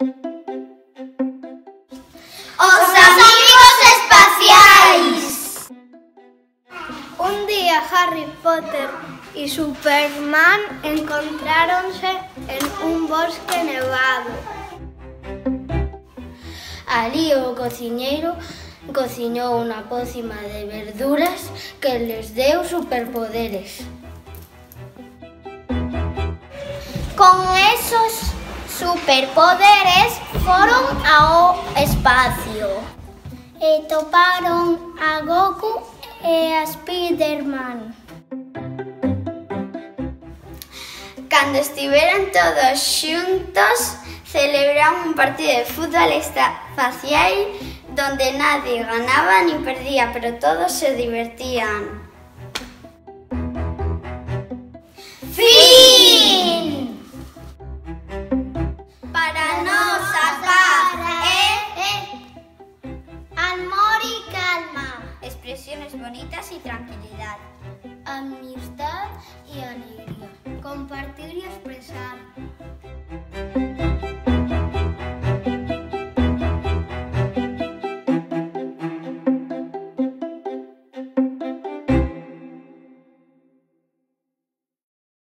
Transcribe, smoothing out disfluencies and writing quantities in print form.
¡Os amigos espaciais! Un día Harry Potter y Superman encontráronse en un bosque nevado. Alí o cociñeiro cociñou unha pócima de verduras que les deu superpoderes. Con esos superpoderes foron ao espacio e toparon a Goku e a Spiderman. Cando estiveron todos xuntos, celebraron un partido de fútbol espacial donde nadie ganaba ni perdía, pero todos se divertían. Fin! Para nós a paz é amor y calma, expresiones bonitas y tranquilidad, amistad y alegría, compartir y expresar.